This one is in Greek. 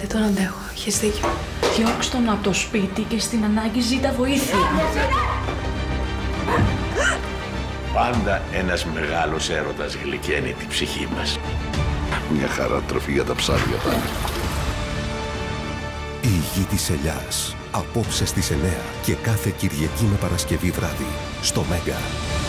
τον αντέχω. Έχεις δίκιο. Διώξ' τον από το σπίτι και στην ανάγκη ζήτα βοήθεια. Πάντα ένας μεγάλος έρωτας γλυκαίνει την ψυχή μας. Μια χαρά τροφή για τα ψάρια πάνε. Η Γη της Ελιάς. Απόψε στις 9 και κάθε Κυριακή με Παρασκευή βράδυ στο Μέγκα.